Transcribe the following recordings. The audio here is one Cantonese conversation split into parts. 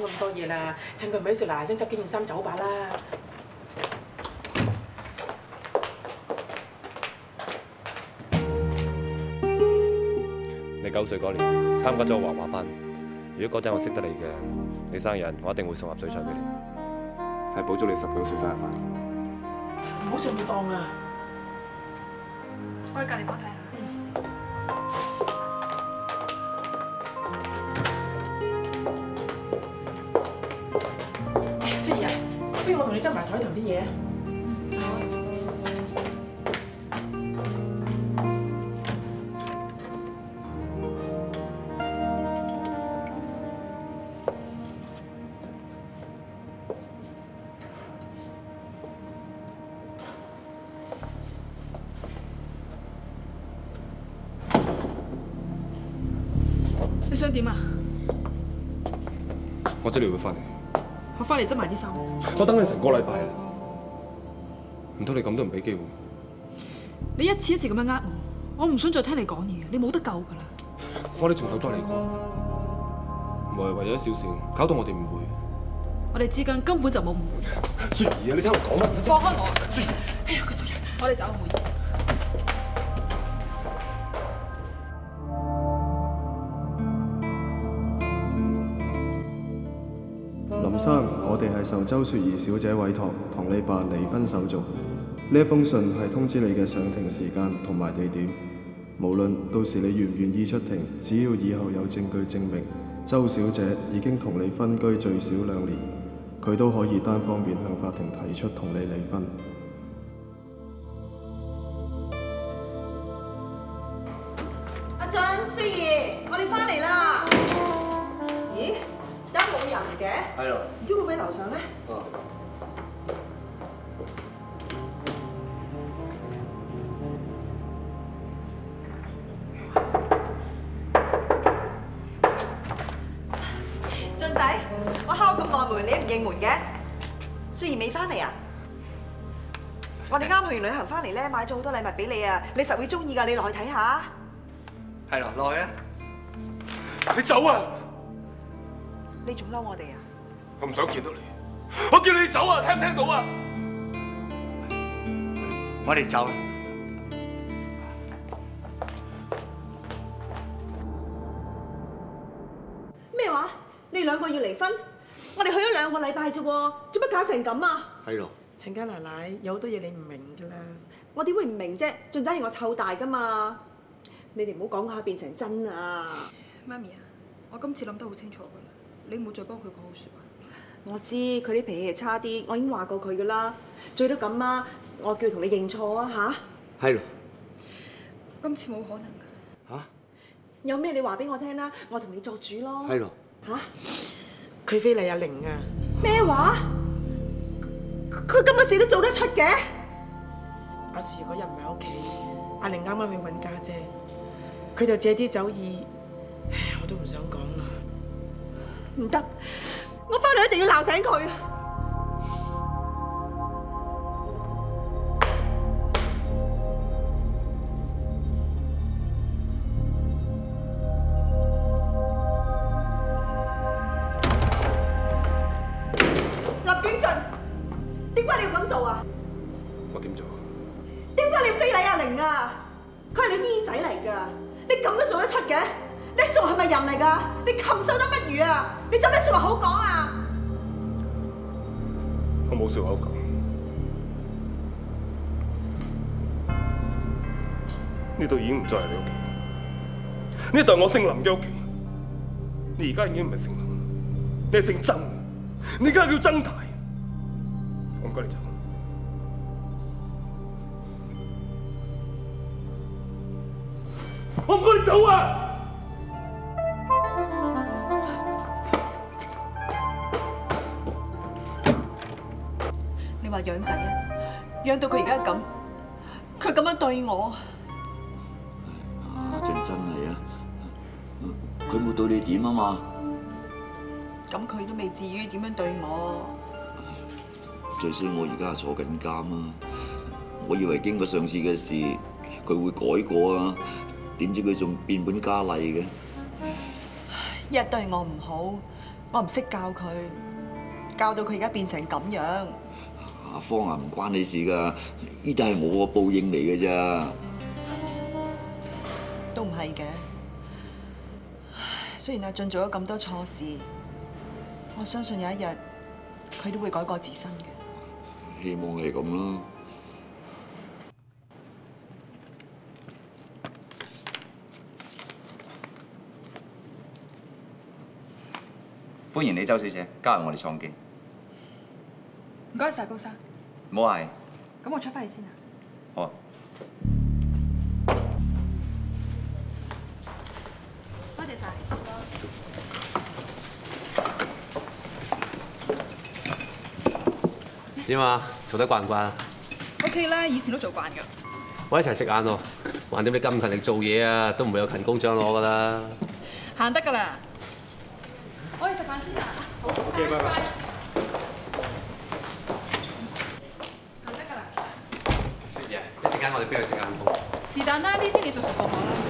咁多嘢啦，趁佢唔喺度嗱嗱聲執幾件衫走吧啦。 你9歲嗰年參加咗畫畫班，如果嗰陣我識得你嘅，你生日我一定會送盒水彩俾你，係補祝你19歲生日快樂。 唔好上當啊！ 我去隔離房睇下。 雪兒啊，不如我同你執埋台頭啲嘢啊！ 你想點啊？ 我知你會翻嚟。 我翻嚟執埋啲衫。 我等你成個禮拜啦，唔通你咁都唔俾機會？ 你一次一次咁樣呃我，我唔想再聽你講嘢，你冇得救㗎啦。 我哋從頭再嚟過，唔係為咗小事搞到我哋誤會。 我哋之間根本就冇誤會。 雪兒啊，你聽我講啊！ 放開我！ 雪兒， 哎呀，個衰人！我哋走，梅姨。 林生，我哋係受周雪兒小姐委託，同你辦離婚手續。呢一封信係通知你嘅上庭時間同埋地點。無論到時你願唔願意出庭，只要以後有證據證明周小姐已經同你分居最少2年，佢都可以單方面向法庭提出同你離婚。 阿俊、雪兒，我哋翻嚟啦！咦？而家冇人嘅？ 係咯。 唔知會唔會喺樓上咧？俊仔，我敲咁耐門，你唔應門嘅？雪兒未翻嚟啊？我哋啱去完旅行翻嚟咧，買咗好多禮物俾你啊！你實會中意㗎，你落去睇下。 係咯，落去啊！你走啊！ 你仲嬲我哋啊？ 我唔想見到你，我叫你走啊！聽唔聽到啊？ 我哋走啦。 咩話？你哋2個要離婚？我哋去咗2個禮拜啫喎，做乜搞成咁啊？ 係咯。 陳家奶奶有好多嘢你唔明㗎啦。 我點會唔明啫？俊仔係我湊大㗎嘛。你哋唔好講下變成真啊！ 媽咪啊，我今次諗得好清楚㗎啦，你唔好再幫佢講好説話。 我知佢啲脾氣係差啲，我已經話過佢㗎啦。最多咁啊，我叫佢同你認錯啊吓？ 係咯。 今次冇可能㗎。 嚇？ 有咩你話俾我聽啦，我同你作主咯。 係咯。 嚇？ 佢非禮阿玲啊！ 咩話？佢今日死都做得出嘅？ 阿雪兒嗰日唔喺屋企，阿玲啱啱去揾家姐，佢就借啲酒意，唉，我都唔想講啦。 唔得，我翻嚟一定要鬧醒佢。林景俊，點解你要咁做啊？ 我點做？ 點解你要非禮阿玲啊？佢係你姨仔嚟㗎，你咁都做得出嘅？你仲係咪人嚟㗎？你禽獸都不如啊！你有咩説話好講啊？ 我冇説話好講。呢度已經唔再係你屋企，呢度係我姓林嘅屋企。你而家已經唔係姓林，你係姓曾，你而家叫曾大。我唔該你走。我唔該你走啊！ 你話養仔啊，養到佢而家咁，佢咁樣對我， 阿俊真係啊，佢冇對你點啊嘛？ 咁佢都未至於點樣對我。 最衰我而家坐緊監啊！我以為經過上次嘅事，佢會改過啊，點知佢仲變本加厲嘅。 一對我唔好， 我唔識教佢，教到佢而家變成咁樣。 阿芳啊，唔關你事㗎，呢啲係我個報應嚟嘅咋。 都唔係嘅。雖然阿俊做咗咁多錯事，我相信有一日佢都會改過自新嘅。 希望係咁啦。 歡迎你，周小姐，加入我哋創記。 唔該晒，高生。 唔好嗌。 咁我出翻去先啊。 好啊。 多謝晒。 點啊？做得慣唔慣啊 ？OK 啦，以前都做慣㗎。 我一齊食晏咯。橫掂你咁勤力做嘢啊，都唔會有勤工獎攞㗎啦。 行得㗎啦。我哋食飯先啊！好 ，OK， 拜拜。 行得㗎啦。 食嘢，一陣間我哋邊度食晏好？ 是但啦，呢啲你做熟過我啦。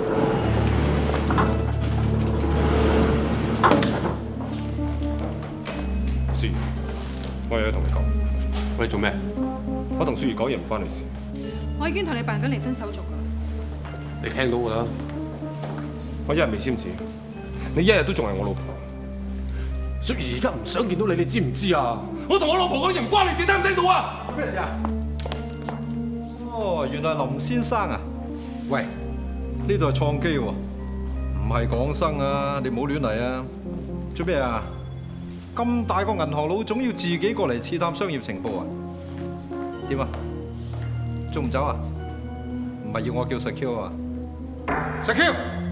舒兒，我有嘢同你講。 我哋做咩？ 我同舒兒講嘢唔關你事。 我已經同你辦緊離婚手續㗎啦。 你聽到㗎啦。 我一日未簽字，你一日都仲係我老婆。 舒兒而家唔想見到你，你知唔知啊？ 我同我老婆講嘢唔關你事，聽唔聽到啊？ 做咩事啊？哦，原來林先生啊！喂，呢度係創基喎，唔係港生啊！你唔好亂嚟啊！做咩啊？咁大個銀行佬，總要自己過嚟刺探商業情報啊？點啊？仲唔走啊？唔係要我叫 secure 啊 ？secure！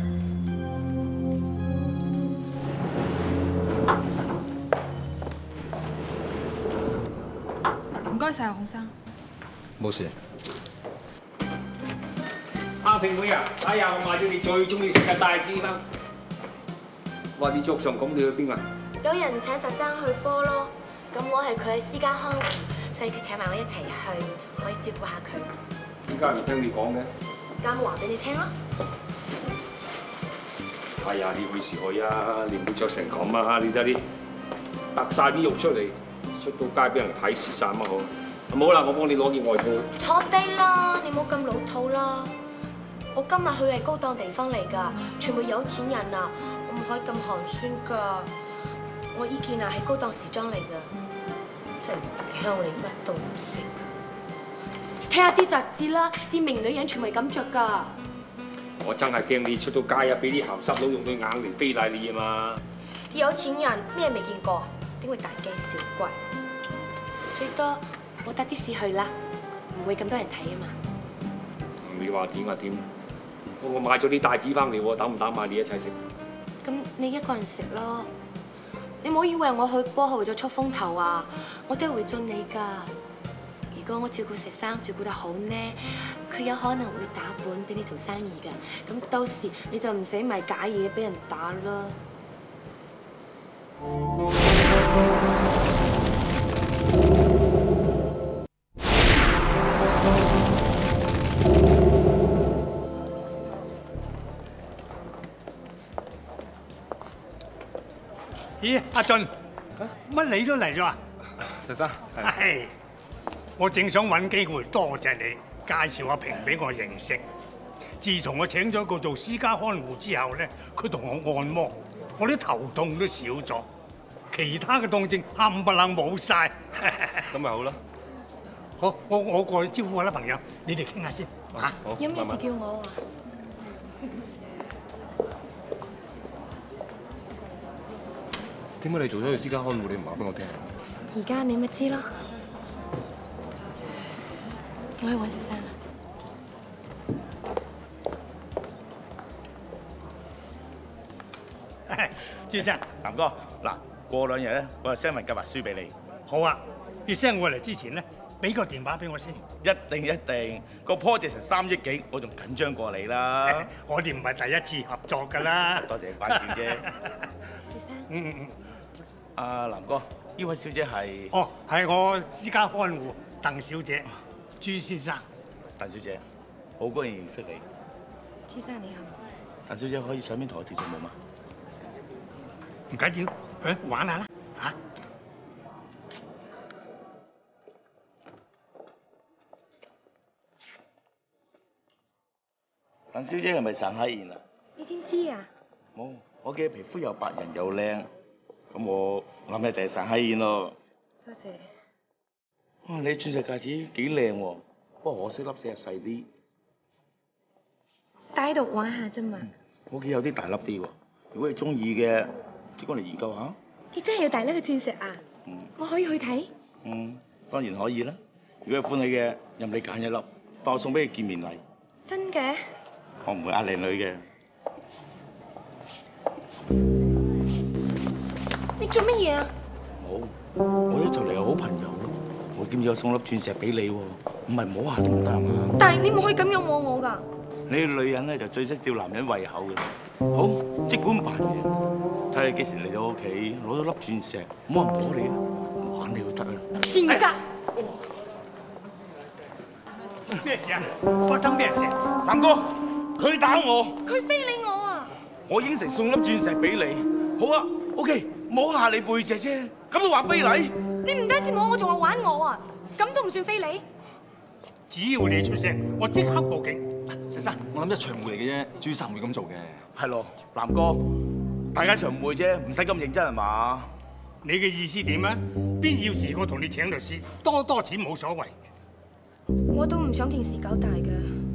唔該晒，孔生。 冇事。 阿平妹啊，哎呀，我買咗你最中意食嘅帶子飯。哇！啲粥上咁，你去邊啊？ 有人請實生去波咯，咁我係佢嘅私家看護，所以佢請埋我一齊去，可以照顧下佢。 點解唔聽你講嘅？ 咁話俾你聽咯。 哎呀，你去時去啊，你唔好着成咁啊！你睇你白晒啲肉出嚟，出到街俾人睇蝕晒乜好？咁好啦，我幫你攞件外套。 坐低啦，你冇咁老土啦。我今日去係高檔地方嚟㗎，全部有錢人啊，我唔可以咁寒酸㗎。我依件啊係高檔時裝嚟㗎，真係向你乜都唔識。睇下啲雜誌啦，啲名女人全部係咁着㗎。 我真係驚你出到街啊，俾啲鹹濕佬用對眼嚟非禮你啊嘛！ 啲有錢人咩未見過，點會大驚小怪？最多我搭的士去啦，唔會咁多人睇啊嘛。 你話點啊點？我買咗啲帶子翻嚟喎，打唔打埋你一齊食？ 咁你一個人食咯，你唔好以為我去波係為咗出風頭啊！我都係會盡你㗎。如果我照顧石生照顧得好呢，佢有可能會打本俾你做生意㗎。咁到時你就唔使賣假嘢俾人打啦。 咦，阿俊，乜你都嚟咗啊？ 石生， 係，我正想揾機會多謝你介紹阿平俾我認識。自從我請咗個做私家看護之後咧，佢同我按摩，我啲頭痛都少咗，其他嘅痛症冚唪唥冇晒。 咁咪好啦。 好，我過去招呼下啲朋友，你哋傾下先嚇。 有咩事叫我啊？ 點解你做咗個私家看護，你唔話俾我聽？ 而家你咪知咯。我去揾石生啊。 朱生， 南哥，嗱，過兩日咧，我就 send 份計劃書俾你。 好啊，你 send 我嚟之前咧，俾個電話俾我先。 一定，個 project 成3億幾，我仲緊張過你啦。 我哋唔係第一次合作㗎啦。 多謝關照啫。 嗯。 阿南哥，呢位小姐係？ 哦，係我私家看護鄧小姐，朱先生。 鄧小姐，好高興認識你。 朱生你好。 鄧小姐可以上邊同我跳隻舞嗎？ 唔緊要， 玩下啦嚇！ 鄧小姐係咪上海燕啊？ 你點知啊？ 冇，我嘅皮膚又白人又靚，咁我諗你哋係上海燕咯。 多謝。 哇！你鑽石戒指幾靚喎，不過可惜粒石細啲。 帶喺度玩下啫嘛。 我屋企有啲大粒啲喎，如果你中意嘅，即過嚟研究下。 你真係有大粒嘅鑽石啊？我可以去睇？ 當然可以啦。如果你歡喜嘅，任你揀一粒，當我送俾你見面禮。 真嘅？ 我唔會呃靚女嘅。 你做乜嘢啊？ 冇，我呢就嚟有好朋友咯。我點知我送粒鑽石俾你喎？唔係摸下都唔得啊嘛。 但係你唔可以咁樣摸我㗎。 你女人咧就最識吊男人胃口嘅。好，即管扮嘢，睇你幾時嚟到屋企，攞咗粒鑽石，冇人摸你啊，玩你都得啊。 賤格！ 咩事啊？發生咩事？ 南哥，佢打我。 佢非禮我啊！ 我應承送粒鑽石俾你。好啊 ，OK， 摸下你背脊啫，咁都話非禮？ 你唔單止摸我，仲話玩我啊！咁都唔算非禮？ 只要你出聲，我即刻報警。 石生，我諗一場誤會嚟嘅啫，朱生唔會咁做嘅。 係咯，南哥，大家場誤會啫，唔使咁認真係嘛？ 你嘅意思點啊？邊要時我同你請律師，多錢冇所謂。 我都唔想件事搞大嘅。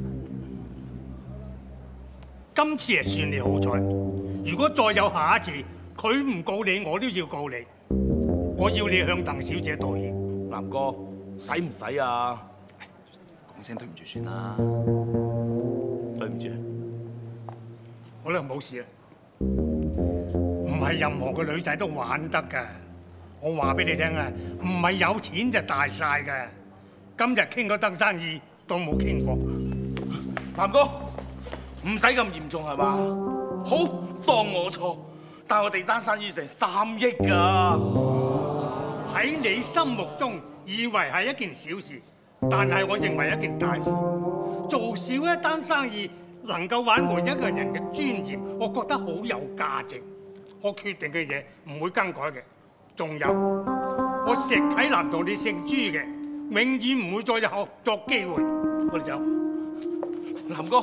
今次係算你好彩，如果再有下一次，佢唔告你，我都要告你。我要你向鄧小姐道歉。 南哥，使唔使啊？ 講聲對唔住算啦。 對唔住。 好啦，冇事啦。唔係任何嘅女仔都玩得㗎。我話俾你聽啊，唔係有錢就大晒㗎。今日傾嗰單生意都冇傾過。 南哥，唔使咁嚴重係嘛？好，當我錯，但係我哋單生意成3億㗎。 喺你心目中以為係一件小事，但係我認為一件大事。做少一單生意能夠挽回一個人嘅尊嚴，我覺得好有價值。我決定嘅嘢唔會更改嘅。仲有，我石啟南同你姓朱嘅，永遠唔會再有合作機會。我哋走。 南哥。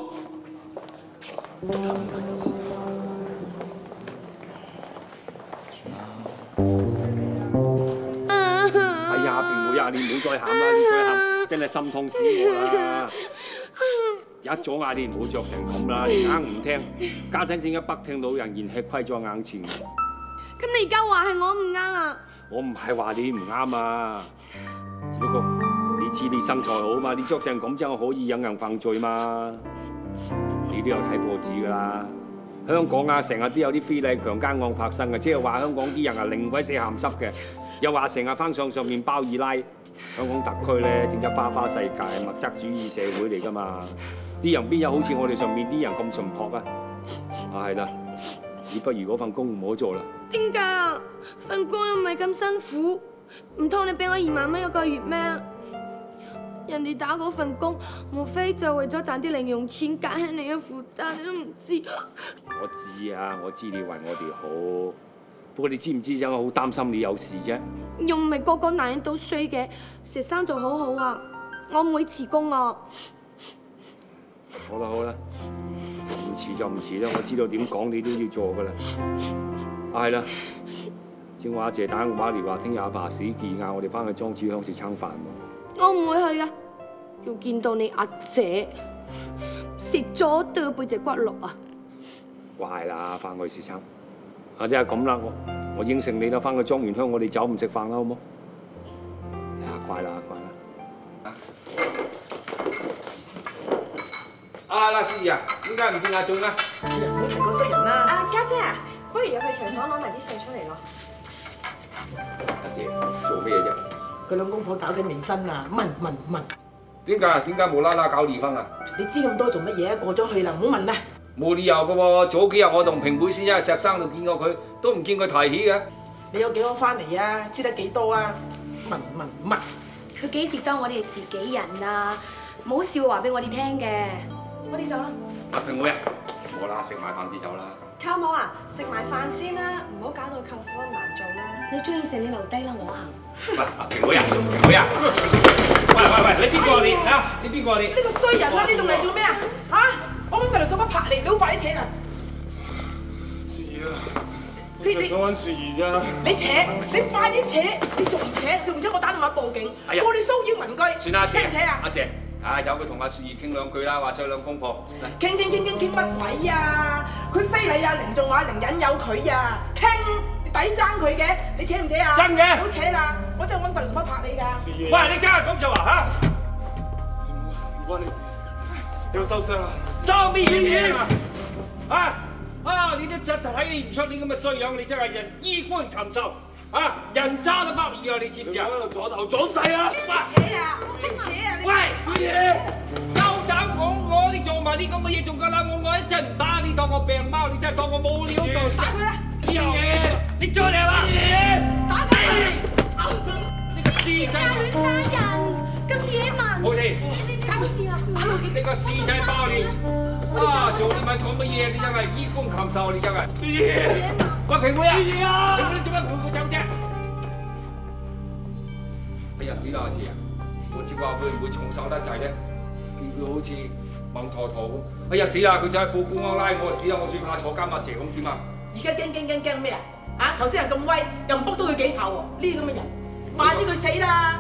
哎呀，平妹啊，你唔好再喊啦，你再喊真係心痛死我啦！一早嗌你唔好着成咁啦，你硬唔聽，家陣正一北聽老人言，吃虧在眼前。 咁你而家話係我唔啱啊？ 我唔係話你唔啱啊，只不過你知你身材好嘛，你着成咁真係可以引人犯罪嘛。你都有睇報紙㗎啦，香港啊成日都有啲非禮強姦案發生嘅，即係話香港啲人啊零鬼死鹹濕嘅，又話成日翻上面包二奶。香港特區咧正一花花世界，物質主義社會嚟㗎嘛，啲人邊有好似我哋上面啲人咁淳樸啊？啊係啦，你不如嗰份工唔好做啦。 點解啊？份工又唔係咁辛苦，唔通你俾我2萬蚊一個月咩？人哋打嗰份工，無非就為咗賺啲零用錢，減輕你嘅負擔，你都唔知。 我知啊，我知你為我哋好，不過你知唔知真係好擔心你有事啫？ 又唔係個個男人都衰嘅，石生就好好啊，我唔會辭工啊。 好啦好啦，唔遲就唔遲啦，我知道點講你都要做噶啦。啊係啦，正話阿姐打電話嚟話，聽日阿爸死忌嗌我哋翻去莊主香食餐飯喎。 我唔會去啊，要見到你阿姐食咗都要背脊骨落啊！ 乖啦，翻去食餐。啊，即係咁啦，我應承你啦，翻去莊園香我哋走唔食飯啦，好冇？呀，乖啦乖啦。啊，嗱，思怡啊，點解唔見阿總啊？ 唔好提嗰衰人啦！ 啊，家姐啊，不如入去廚房攞埋啲餸出嚟咯。 阿姐做咩啫？ 佢兩公婆搞緊離婚啊！問。 點解？點解無啦啦搞離婚啊？ 你知咁多做乜嘢？過咗去啦，唔好問啦。 冇理由噶喎，早幾日我同平妹先喺石生度見過佢，都唔見佢提起嘅。 你有幾多翻嚟啊？知得幾多啊？問。 佢幾時當我哋係自己人啊？冇笑話俾我哋聽嘅。我哋走啦。 阿平妹啊， 冇啦，食埋飯啲走啦。 舅母啊，食埋飯先啦，唔好搞到舅父咁難做啦。 你中意食你留低啦，我行。 喂，平妹啊，平妹啊！喂，你邊個你啊？你邊個你？ 呢個衰人啦！你仲嚟做咩啊？嚇！我揾份嚟送筆拍你，你好快啲扯啊！ 雪兒啊！你想揾雪兒啫？ 你扯，你快啲扯！你仲唔扯？仲唔扯？我打電話報警，告你騷擾民居。 算啦， 扯唔扯啊？ 阿姐，啊有佢同阿雪兒傾兩句啦，話晒兩公婆。 傾乜鬼啊？佢非禮阿玲，仲話阿玲引誘佢啊！傾，你抵爭佢嘅，你扯唔扯啊？ 真嘅。 唔好扯啦！我真係揾份嚟送筆拍你㗎。 喂，你梗係咁做啊？嚇！ 唔關你事，你要收聲啦！ 收咩嘢啊？你都真睇你唔出你咁嘅衰樣，你真係人衣冠禽獸啊！人渣都包二啊！你知唔知啊？ 左頭左勢啊！ 扯啊！你扯啊！ 喂，夠膽我你做埋啲咁嘅嘢仲夠膽我一陣唔打你當我病貓，你真係當我冇料到。 打佢啦！ 你再嚟啦！ 打死你！ 你個屍仔！ 亂打人，咁野蠻。 冇事。 搞事啊！ 你個屍仔包你！做你咪講乜嘢？你真係衣冠禽獸，你真係。喂，平妹啊！你做乜陪佢走啫？哎呀死啦！我知啊，我知話會唔會重手得滯咧？見佢好似猛陀陀咁。哎呀死啦！佢就係報公安拉我死啦！我最怕坐監阿姐咁點啊？ 而家驚咩啊？啊！頭先人咁威，又唔卜到佢幾下喎？呢啲咁嘅人，話知佢死啦！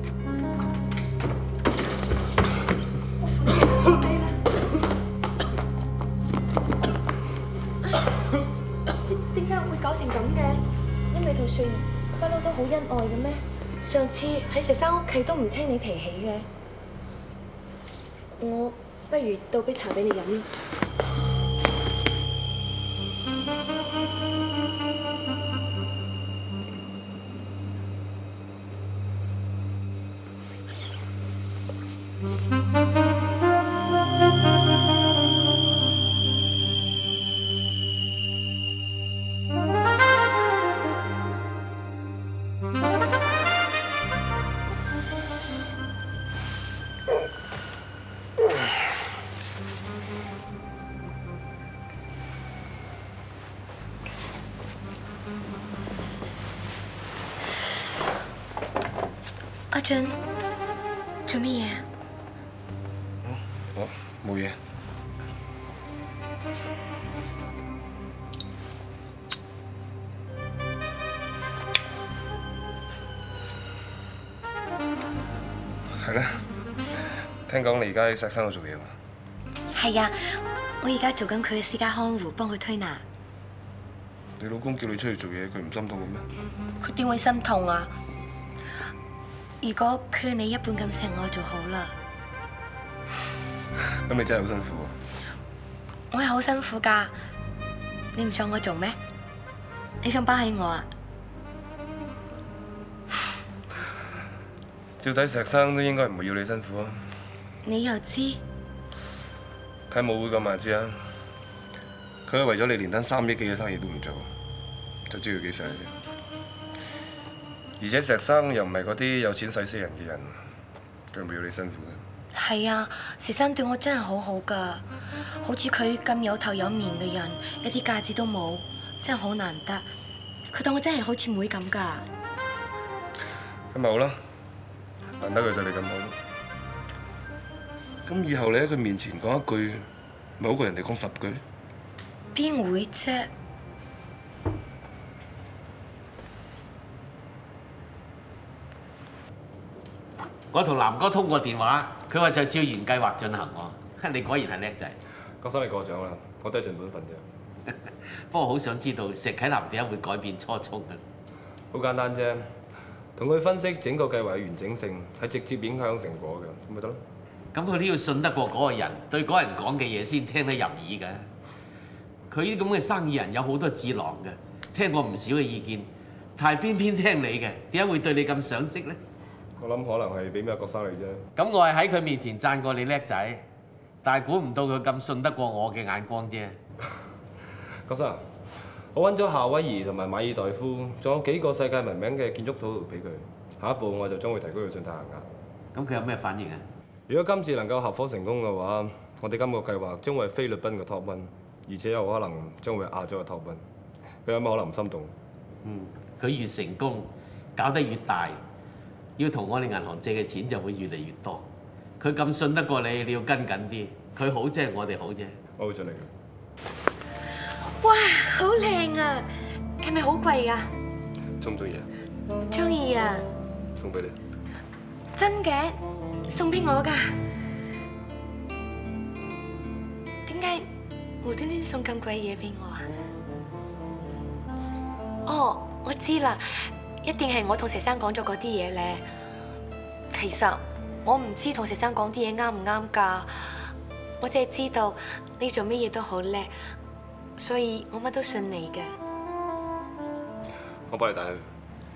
點解會搞成咁嘅？因為同雪兒不嬲都好恩愛嘅咩？上次喺石生屋企都唔聽你提起嘅，我不如倒杯茶俾你飲啦。阿俊，做乜嘢啊？ 我冇嘢。係咧，聽講你而家喺石生度做嘢喎。 係啊，我而家做緊佢嘅私家看護，幫佢推拿。 你老公叫你出去做嘢，佢唔心痛嘅咩？ 佢點會心痛啊？如果佢你一半咁錫我就好啦。 咁你真係好辛苦喎。 我係好辛苦㗎，你唔想我做咩？你想包起我啊？ 照睇石生都應該唔會要你辛苦啊。 你又知？ 睇舞會咁話知啊。佢係為咗你連單3億幾嘅生意都唔做，就知佢幾錫你。而且石生又唔係嗰啲有錢使死人嘅人，佢唔會要你辛苦嘅。 係啊，石生對我真係好好㗎，好似佢咁有頭有面嘅人，一啲架子都冇，真係好難得。佢當我真係好似妹咁㗎。 咁咪好啦，難得佢對你咁好。咁以後你喺佢面前講一句，咪好過人哋講10句。 邊會啫？ 我同南哥通過電話，佢話就照原計劃進行喎。你果然係叻仔。 郭生你過獎啦，我都係盡本分啫。 不過好想知道石啟南點解會改變初衷嘅？ 好簡單啫，同佢分析整個計劃嘅完整性，係直接影響成果嘅，咁咪得咯。 咁佢都要信得過嗰個人，對嗰人講嘅嘢先聽得入耳嘅。佢呢啲咁嘅生意人有好多智囊嘅，聽過唔少嘅意見，但係偏偏聽你嘅，點解會對你咁賞識咧？ 我諗可能係俾咩郭生你啫。 咁我係喺佢面前讚過你叻仔，但係估唔到佢咁信得過我嘅眼光啫。 郭生，我揾咗夏威夷同埋馬爾代夫，仲有幾個世界聞名嘅建築土豪俾佢。下一步我就將會提高佢信貸額。 咁佢有咩反應啊？ 如果今次能夠合夥成功嘅話，我哋今個計劃將會係菲律賓嘅 top one， 而且有可能將會壓咗個頭運。佢有乜可能唔心動？ 佢越成功，搞得越大，要同我哋銀行借嘅錢就會越嚟越多。佢咁信得過你，你要跟緊啲。佢好即係我哋好啫。 我會盡力嘅。 哇，好靚啊！係咪好貴啊？ 中唔中意啊？ 中意啊！ 送俾你。 真嘅？送俾我㗎？點解無端端送咁貴嘢俾我啊？哦，我知啦，一定係我同石生講咗嗰啲嘢咧。其實我唔知同石生講啲嘢啱唔啱㗎，我淨係知道你做乜嘢都好叻，所以我乜都信你嘅。 我幫你帶去。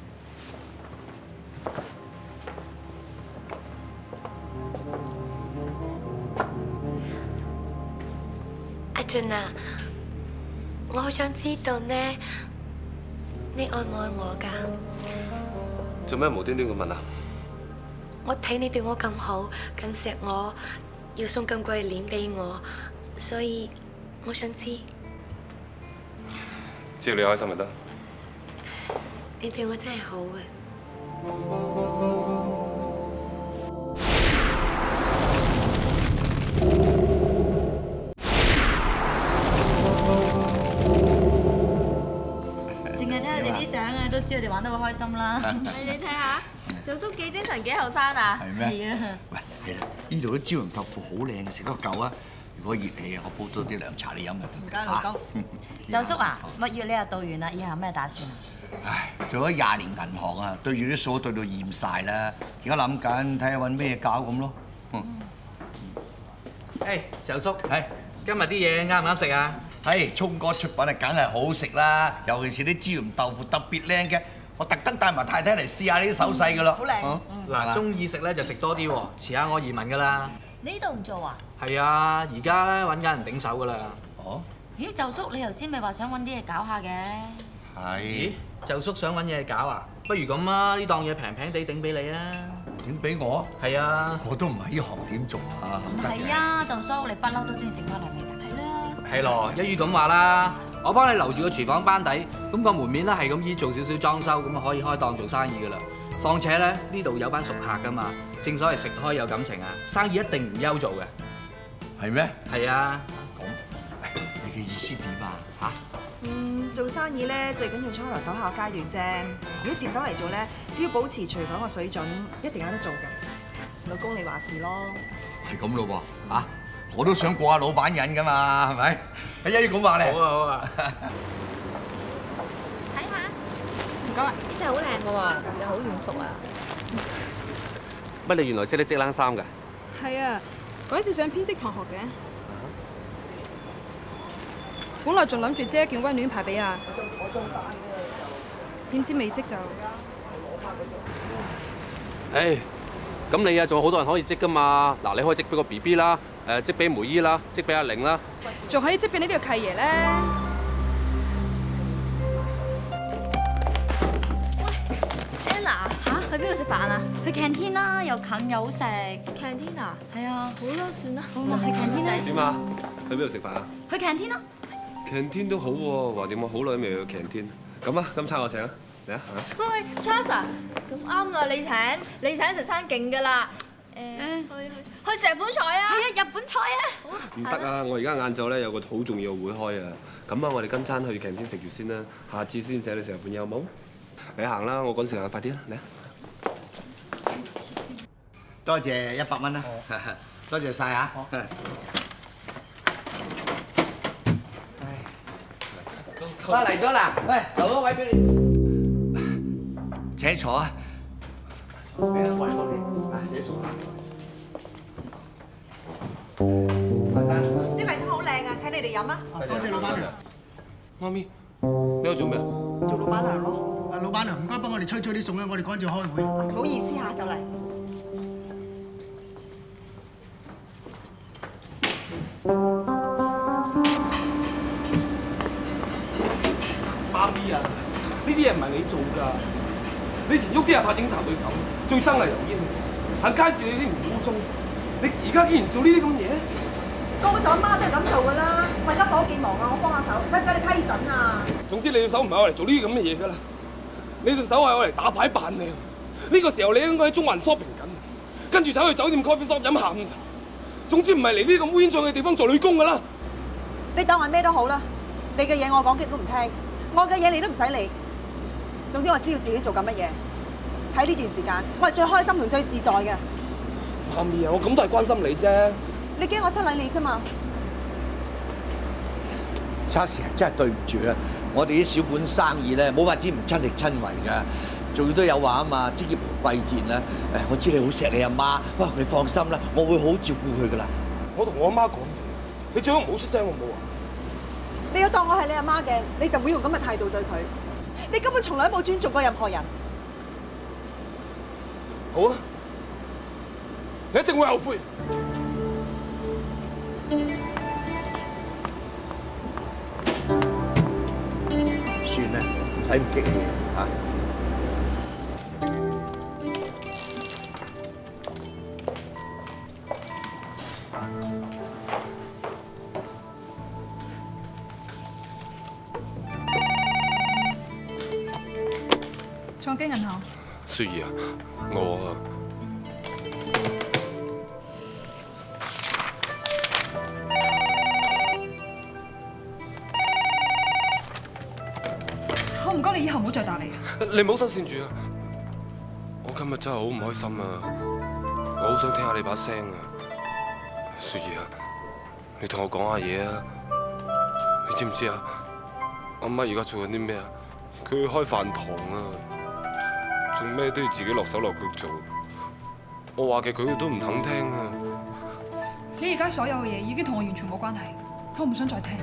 阿俊啊，我好想知道呢，你愛唔愛我㗎？ 做咩無端端咁問啊？ 我睇你對我咁好，咁錫我，要送咁貴嘅鏈俾我，所以我想知。 只要你開心就得。 你對我真係好啊！ 淨係睇下你啲相啊，都知我哋玩得好開心啦。你睇下，做叔幾精神，幾後生啊！ 係咩？ 係啊。 喂，係啦，呢度啲椒鹽豆腐好靚嘅，食得夠啊！如果熱氣啊，我煲多啲涼茶你飲就得。唔該，老公。 就叔啊，蜜月你又到完啦，以後有咩打算啊？ 唉，做咗20年銀行啊，對住啲數對到厭晒啦，而家諗緊睇下揾咩搞咁咯。 誒，就叔，係今日啲嘢啱唔啱食啊？ 係，聰哥出品啊，梗係好食啦，尤其是啲椒鹽豆腐特別靚嘅，我特登帶埋太太嚟試下呢啲手勢噶啦。好靚。 嗱，中意食咧就食多啲喎，遲下我移民噶啦。 你呢度唔做啊？ 係啊，而家咧揾緊人頂手噶啦。哦。 咦，就叔，你頭先咪話想揾啲嘢搞下嘅？ 係。咦，就叔想揾嘢搞啊？不如咁啊，呢檔嘢平平地頂俾你啊。 點俾我？ 係啊。 我都唔係呢行點做啊？ 係啊，就叔，你不嬲都中意整翻兩味㗎。係啦。 係咯，一於咁話啦，我幫你留住個廚房班底，咁個門面咧係咁依做少少裝修，咁啊可以開檔做生意㗎啦。況且咧呢度有班熟客㗎嘛，正所謂食開有感情啊，生意一定唔憂做嘅。 係咩？ 係啊。 咁你嘅意思點啊？嚇？ 做生意咧最緊要初頭手下階段啫。如果接手嚟做咧，只要保持廚房嘅水準，一定有得做㗎。老公你話事咯。 係咁咯喎，嚇！我都想過下老闆癮㗎嘛，係咪？一於咁話咧。 好啊好啊。 睇下，唔該，呢隻好靚㗎喎，又好軟熟啊。 乜你原來識得織冷衫㗎？ 係啊，嗰陣時上編織堂學嘅。本來仲諗住織一件溫暖牌俾阿，點知未織就。 唉，咁你啊仲有好多人可以織㗎嘛？嗱，你可以織俾個 BB 啦，織俾梅姨啦，織俾阿玲啦， 仲可以織俾你呢個契爺咧。 喂 ，Anna 嚇，去邊度食飯啊？去 canteen 啦，又近又好食。canteen 啊？係啊。好啦，算啦，就去 canteen 啦。 點啊？去邊度食飯啊？ 去 canteen 啦。 canteen 都好喎，話掂我好耐都未去 canteen。咁啊，今餐我請啊，嚟啊！ 喂喂 ，Charles 啊，咁啱啦，你請食餐勁㗎啦。去日本菜啊！係啊，日本菜啊！ 唔得啊！我而家晏晝咧有個好重要嘅會開啊。咁啊，我哋今餐去 canteen 食住先啦，下次先請你食日本嘢好冇？你行啦，我趕時間，快啲啦，嚟啊！ 多謝100蚊啦，多謝晒嚇。 啊嚟咗啦！喂，留個位俾你。 請坐啊！俾一位我哋，寫數啦。 啲米湯好靚啊，請你哋飲啊！ 多謝老闆娘。 媽咪，你喺度做咩啊？ 做老闆娘咯。 老闆娘，唔該幫我哋吹啲餸啊，我哋趕住開會。 唔好意思嚇，就嚟。 媽咪啊，呢啲嘢唔係你做㗎，你前喐啲係拍警察對手，最憎係油煙，行街市你啲唔污糟，你而家竟然做呢啲咁嘢？ 個個做阿媽都係咁做㗎啦。我而家伙計忙啊，我幫下手，使唔使你批准啊？ 總之你隻手唔係我嚟做呢啲咁嘅嘢㗎啦，你隻手係我嚟打牌扮靚。呢個時候你應該喺中環 shopping 緊，跟住走去酒店 coffee shop 飲下午茶。總之唔係嚟呢啲咁烏煙瘴氣嘅地方做女工㗎啦。 你當係咩都好啦，你嘅嘢我講極都唔聽，我嘅嘢你都唔使理。總之我知道自己做緊乜嘢。喺呢段時間，我係最開心同最自在嘅。 媽咪啊，我咁都係關心你啫。 你驚我失禮你啫嘛？ 差時真係對唔住啦，我哋啲小本生意咧冇法子唔親力親為㗎。仲都有話啊嘛，職業無貴賤啦。誒，我知你好錫你阿媽，不過你放心啦，我會好好照顧佢㗎啦。 我同我阿媽講嘢，你最好唔好出聲好唔好啊？ 你要當我係你阿媽嘅，你就唔會用咁嘅態度對佢。你根本從來冇尊重過任何人。 好啊，你一定會後悔。 算啦，唔使咁激氣嚇。 創基銀行。 雪兒啊，我我唔該你以後唔好再打嚟啊！ 你唔好收線住啊！我今日真係好唔開心啊！我好想聽下你把聲啊！雪兒啊，你同我講下嘢啊！你知唔知啊？阿媽而家做緊啲咩啊？佢開飯堂啊！做咩都要自己落手落腳做，我話嘅佢都唔肯聽啊！ 你而家所有嘅嘢已經同我完全冇關係，我唔想再聽。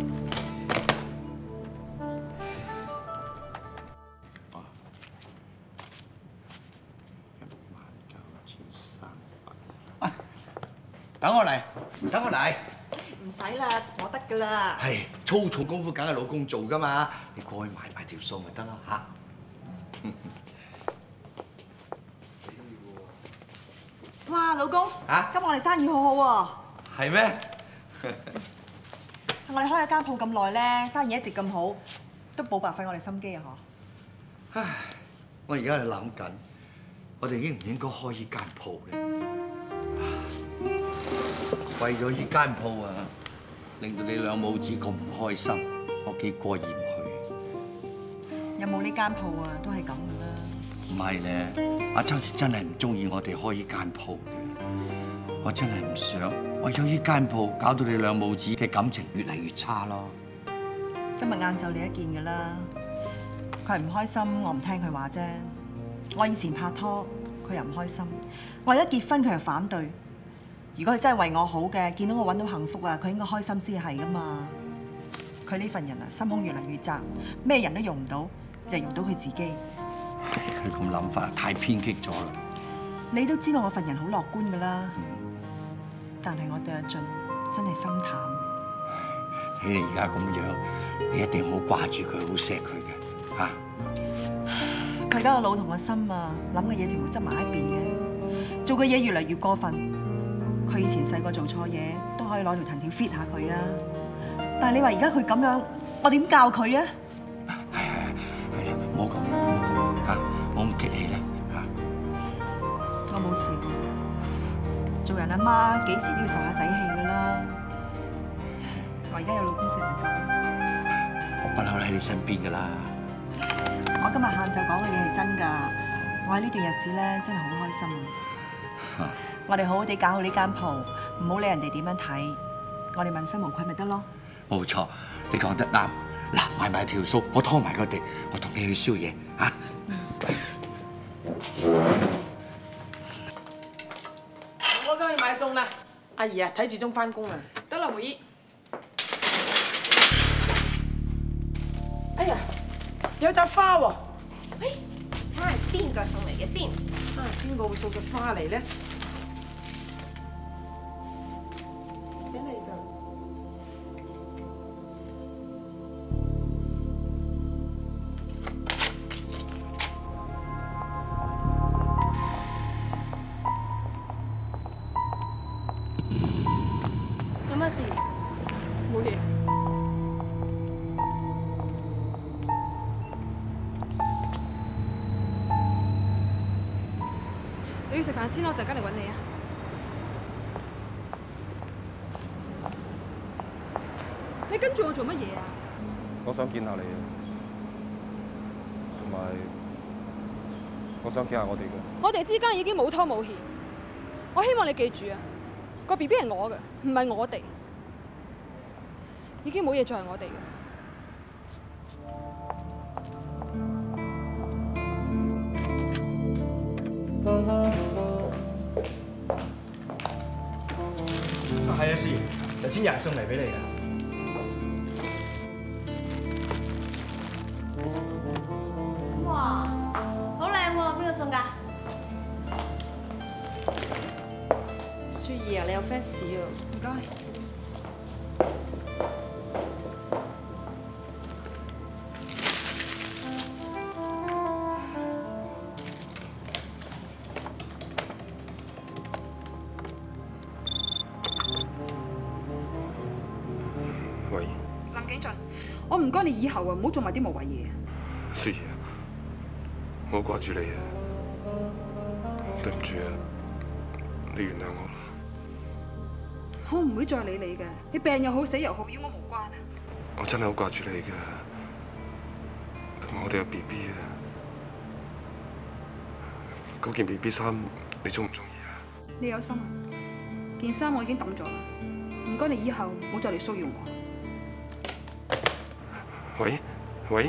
等我嚟，等我嚟。 唔使啦，我得㗎啦。 係粗重功夫梗係老公做㗎嘛，你過去買埋條數咪得啦嚇。 哇，老公，今日我哋生意好好喎。 係咩？ 我哋開咗間鋪咁耐咧，生意一直咁好，都冇白費我哋心機啊！嗬。 唉，我而家喺度諗緊，我哋應唔應該開呢間鋪咧？為咗呢間鋪啊，令到你兩母子咁唔開心，我幾過意唔去。 有冇呢間鋪啊？都係咁噶啦。 唔係咧，阿周姐真係唔中意我哋開呢間鋪嘅，我真係唔想為咗呢間鋪搞到你兩母子嘅感情越嚟越差咯。 今日晏晝你一見噶啦，佢係唔開心，我唔聽佢話啫。我以前拍拖，佢又唔開心；我一結婚，佢又反對。如果佢真係為我好嘅，見到我揾到幸福啊，佢應該開心先係噶嘛。佢呢份人啊，心胸越嚟越窄，咩人都用唔到，就係用到佢自己。 佢咁諗法太偏激咗啦！ 你都知道我份人好樂觀噶啦，但係我對阿俊真係心淡。 睇你而家咁樣，你一定好掛住佢，好錫佢嘅嚇。 佢而家個腦同個心啊，諗嘅嘢全部執埋一邊嘅，做嘅嘢越嚟越過分。佢以前細個做錯嘢，都可以攞條藤條 fit 下佢啊。但係你話而家佢咁樣，我點教佢啊？ 係啦，唔好咁嚇，唔好咁激氣啦嚇。 我冇事，做人阿媽幾時都要受下仔氣噶啦。我而家有老公食唔到， 我不嬲喺你身邊噶啦。 我今日晏晝講嘅嘢係真㗎，我喺呢段日子咧真係好開心啊！我哋好好地搞好呢間鋪，唔好理人哋點樣睇，我哋問心無愧咪得咯。 冇錯，你講得啱。嗱，買埋條數，我拖埋佢哋，我同你去宵夜嚇。 我今日買餸啦，阿姨啊，睇住鐘翻工啊。 得啦，梅姨。 哎呀，有紮花喎！ 睇下係邊個送嚟嘅先？ 啊，邊個會送隻花嚟咧？俾你㗎。 做乜雪兒？冇嘢。你要食飯先，我陣間嚟揾你啊！你跟住我做乜嘢啊？ 我想見下你啊，同埋我想見下我哋嘅。 我哋之間已經冇拖冇欠，我希望你記住啊，個 BB 係我嘅，唔係我哋，已經冇嘢再係我哋嘅。 係啊，思妍，頭先有人送嚟俾你㗎。 哇，好靚喎！邊個送㗎？ 雪兒啊，你有 fans 啊？ 唔該。 喂， 林景俊，我唔該你以後啊，唔好做埋啲無謂嘢。 雪兒，我好掛住你啊！對唔住啊，你原諒我啦。 我唔會再理你嘅，你病又好，死又好，與我無關啊！ 我真係好掛住你㗎，同埋我哋有 BB 啊！嗰件 BB 衫你中唔中意啊？ 你有心啊？件衫我已經抌咗啦，唔該你以後唔好再嚟騷擾我。 喂喂。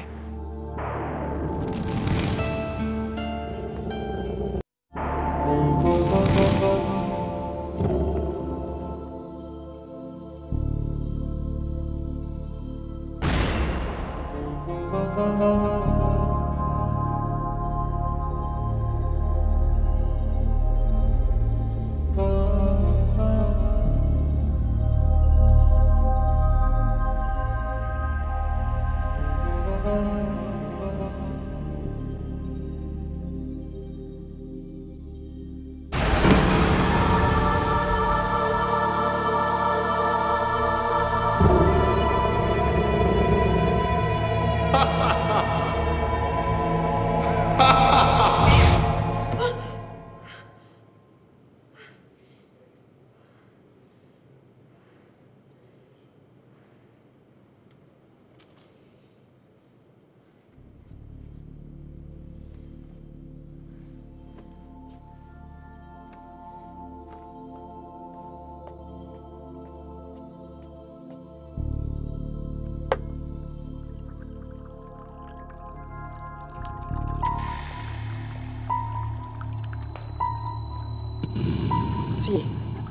雪兒，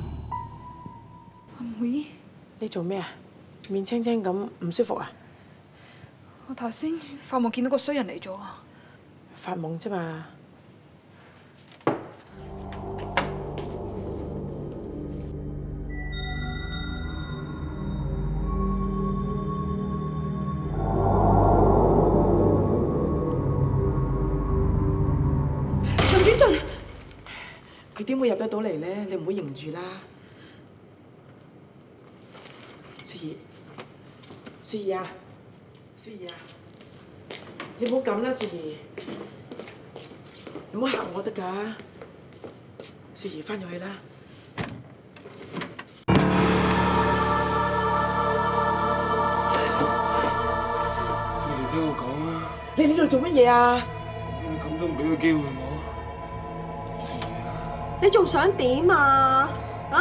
阿妹， 你做咩啊？面青青咁，唔舒服啊？ 我頭先發夢見到個衰人嚟咗啊！ 發夢啫嘛。 林景俊， 佢點會入得到嚟咧？你唔好認住啦。雪兒，雪兒啊，雪兒啊，你唔好咁啦，雪兒，你唔好嚇我得㗎。雪兒，翻入去啦。 雪兒，聽我講啊！ 你呢度做乜嘢啊？ 你咁都唔俾個機會我？ 你仲想點啊？啊？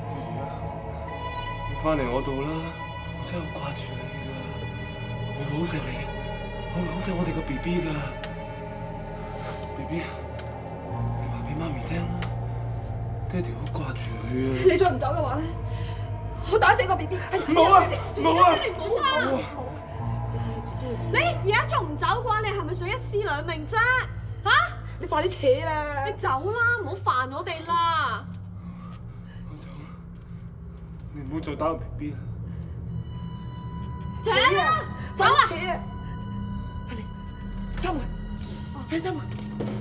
你翻嚟我度啦！我真係好掛住你㗎，我會好錫你，我會好錫我哋個 BB 㗎。BB，你話俾媽咪聽啦，爹哋好掛住佢啊！ 你再唔走嘅話咧，我打死個 BB！ 冇啊！冇啊！ 冇啊！你而家仲唔走嘅話，你係咪想一屍兩命啫？嚇！ 你快啲扯啦！ 你走啦，唔好煩我哋啦！ 我走啦，你唔好再打個 BB 啦！ 扯啦！走啊！ 扯啊！快啲閂門，快啲閂門！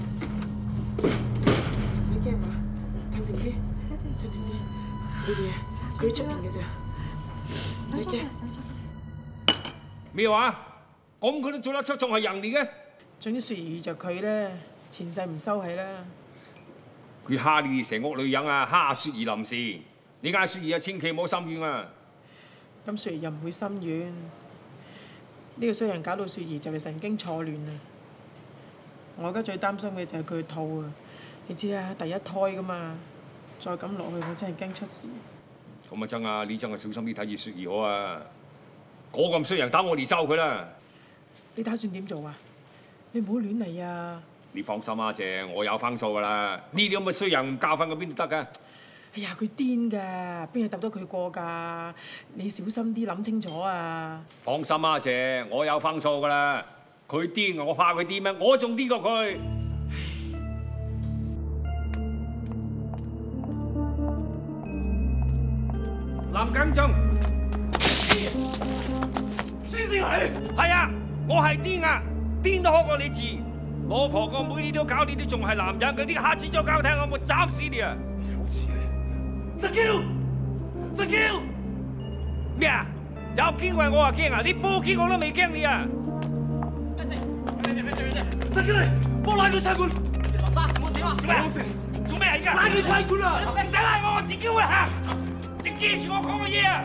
唔使驚嘛，鎮定啲，鎮定啲，冇嘢，佢喺出邊嘅咋。 唔使驚。 咩話？咁佢都做得出，仲係人嚟嘅？ 總之雪兒遇着佢咧，前世唔收起啦。 佢蝦你成屋女人啊，蝦雪兒臨時，你嗌雪兒啊，千祈唔好心軟啊！ 咁雪兒又唔會心軟，呢個衰人搞到雪兒就嚟神經錯亂啦。我而家最擔心嘅就係佢肚啊！你知啦，第一胎噶嘛，再咁落去我真係驚出事。 咁啊真啊，你真係小心啲睇住雪兒好啊！嗰咁衰人打我嚟收佢啦！ 你打算點做啊？你唔好亂嚟啊！ 你放心啊，姐，我有分數噶啦。呢啲咁嘅衰人教訓佢邊度得㗎？ 哎呀，佢癲㗎，邊係揼到佢過㗎？你小心啲諗清楚啊！ 放心啊，姐，我有分數噶啦。佢癲，我怕佢癲咩？我仲癲過佢。林耿仲， 先至係。 係啊，我係癲啊，癲都好過你字。老婆個妹你都搞，你都仲係男人，佢啲下次再搞聽，我冇斬死你啊！ 有似你，Sakil， 咩啊？有驚過我啊驚啊！你報警我都未驚你啊！ Sakil，幫我拉到差館。 劉生，冇事嘛？做咩？做咩而家？ 拉到差館啊！ 唔使拉我，我自己會行。你記住我講嘅嘢啊！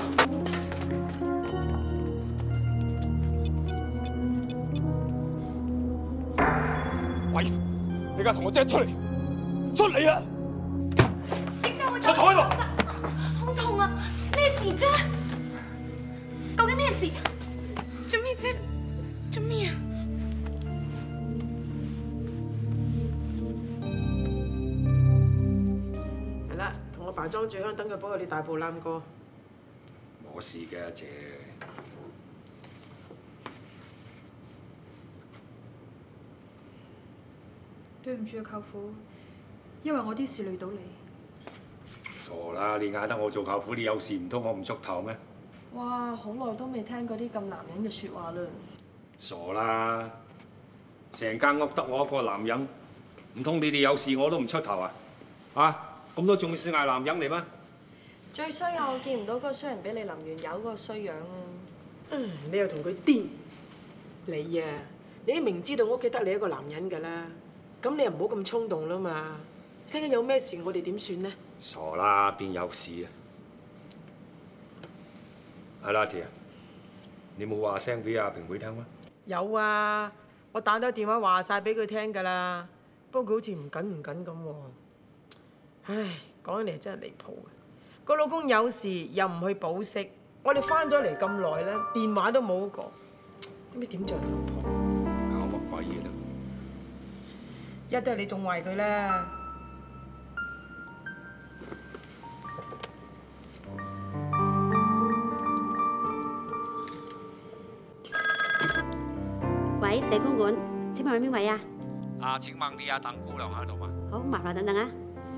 喂，你而家同我姐出嚟，出嚟啊！ 點解會我坐喺度。 好痛啊！咩事啫？究竟咩事？做咩啫？做咩啊？ 係啦，同我爸裝住香，等佢幫你大步攬過。 冇事嘅，阿姐。 對唔住啊，舅父，因為我啲事累到你。 傻啦！你嗌得我做舅父，你有事唔通我唔出頭咩？ 哇！好耐都未聽過啲咁男人嘅説話啦。 傻啦！成間屋得我一個男人，唔通你哋有事我都唔出頭啊？啊！咁都仲算係男人嚟咩？ 最衰啊！我見唔到嗰個衰人俾你淋完油嗰個衰樣啊！ 你又同佢癲？你啊，你明知道屋企得你一個男人㗎啦，咁你又唔好咁衝動啦嘛！聽日有咩事，我哋點算呢？ 傻啦，邊有事啊？係啦，姐，你冇話聲俾阿平妹聽咩？ 有啊，我打咗電話話晒俾佢聽㗎啦，不過佢好似唔緊咁喎。唉，講起嚟真係離譜啊！個老公有事又唔去保釋，我哋翻咗嚟咁耐咧，電話都冇個，咁你點做老婆？ 搞乜鬼嘢啦？ 一都係你仲壞佢啦！ 喂，社工館，請問係邊位啊？ 請問呢阿鄧姑娘喺度嘛？ 好，麻煩等等啊。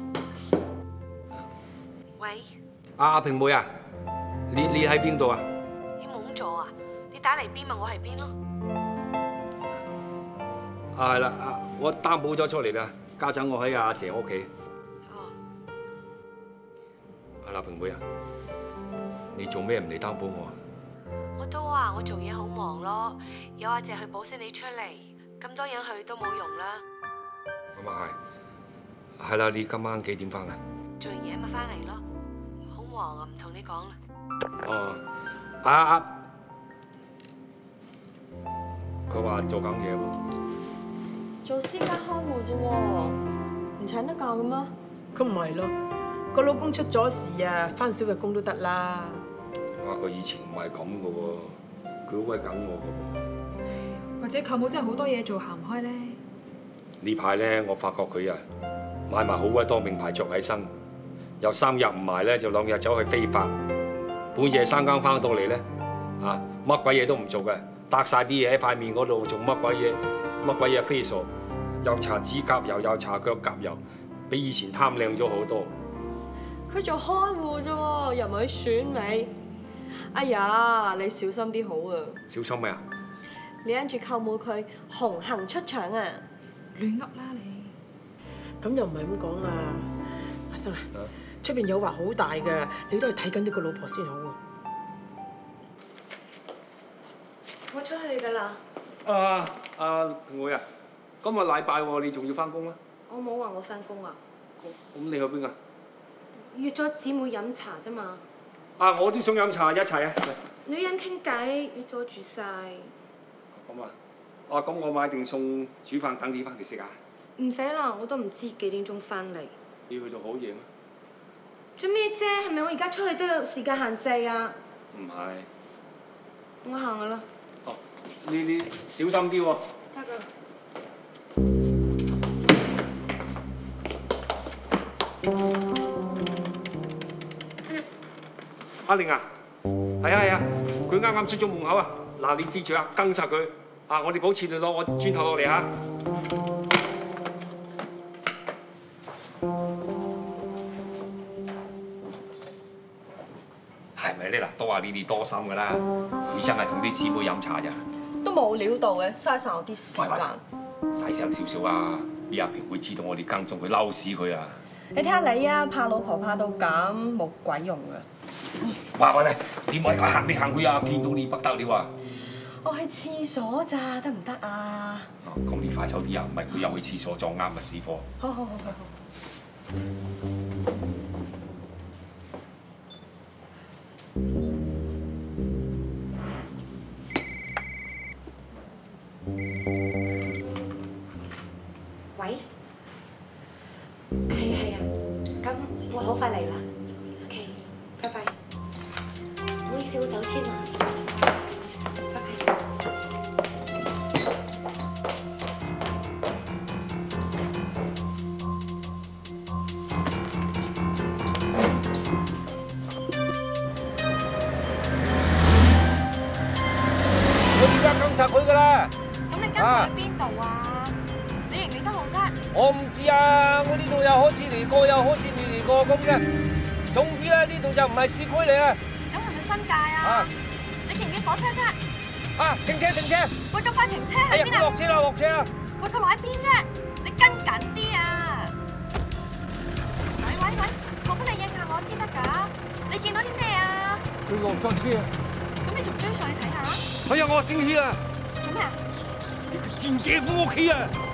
喂， 阿平妹啊，你喺邊度啊？ 你懵咗啊？你打嚟邊咪我係邊咯？ 係啦，我擔保咗出嚟啦，家陣我喺阿姐屋企。 哦。 係啦，平妹啊，你做咩唔嚟擔保我啊？ 我都話我做嘢好忙咯，有阿姐去保釋你出嚟，咁多人去都冇用啦。 咁啊係，係啦，你今晚幾點翻啊？ 做完嘢咪翻嚟咯，好忙啊，唔同你講啦。 哦，佢話做緊嘢喎。 做私家看護啫喎，唔請得假嘅咩？ 咁唔係咯，個老公出咗事啊，翻少日工都得啦。 佢以前唔係咁嘅喎，佢好鬼緊我嘅喎。 或者舅母真係好多嘢做，行唔開咧。 呢排咧，我發覺佢啊買埋好鬼多名牌着喺身，有3日唔買咧，就2日走去飛髮，半夜3更翻到嚟咧，乜鬼嘢都唔做嘅，搭晒啲嘢喺塊面嗰度做乜鬼嘢 facial， 又搽指甲油，又搽腳甲油，比以前貪靚咗好多。 佢做看護啫喎，又唔係選美。哎呀，你小心啲好啊！ 小心咩啊？ 你跟住舅母佢紅杏出牆啊！ 亂噏啦你！ 咁又唔係咁講啦，阿生啊，出邊誘惑好大嘅，你都係睇緊呢個老婆先好啊！ 去㗎啦。 平妹啊，今日禮拜喎，你仲要翻工啊？ 我冇話我翻工啊。 咁你去邊啊？ 約咗姊妹飲茶啫嘛。 我都想飲茶，一齊啊！ 女人傾偈要阻住晒。 咁啊，咁我買定餸煮飯等你翻嚟食啊。 唔使啦，我都唔知幾點鐘翻嚟。 你去做好嘢咩？ 做咩啫？係咪我而家出去都有時間限制啊？ 唔係。 我行㗎啦。 你小心啲喎。 得㗎。 阿玲啊，係啊，佢啱啱出咗門口啊！嗱，你記住啊，跟實佢啊！我哋保持聯絡，我轉頭落嚟嚇。係咪咧？嗱，都話你哋多心㗎啦，佢真係同啲姊妹飲茶咋。 都冇料到嘅，嘥晒我啲時間。 細聲少少啊！呢阿平會知道我哋跟蹤佢，嬲死佢啊！ 你睇下你啊，怕老婆怕到咁，冇鬼用㗎。 喂，點解佢行嚟行去啊？見到你不得了啊！ 我去廁所咋，得唔得啊？ 咁你快手啲啊！唔係佢又去廁所撞啱咪死火。 好。 喂，係啊，咁我好快嚟啦。OK， 拜拜。唔好意思，我走先啦。拜拜。 我而家監察佢㗎啦。 咁你跟佢去邊度啊？你認唔認得我啫？ 我唔知啊，我呢度又好似嚟過，又好似未嚟過咁嘅。總之咧，呢度就唔係市區嚟啊。 咁係咪新界啊？你見唔見火車啫？ 停車！ 喂，咁快停車哎呀， 喺邊啊？ 落車啦！ 喂，佢落喺邊啫？你跟緊啲啊！喂，我幫你應下我先得㗎。你見到啲咩啊？ 佢落咗車啊！ 咁你仲追上去睇下？ 哎呀，我醒起啦！ 做咩啊？ 你個賤姐夫屋企啊！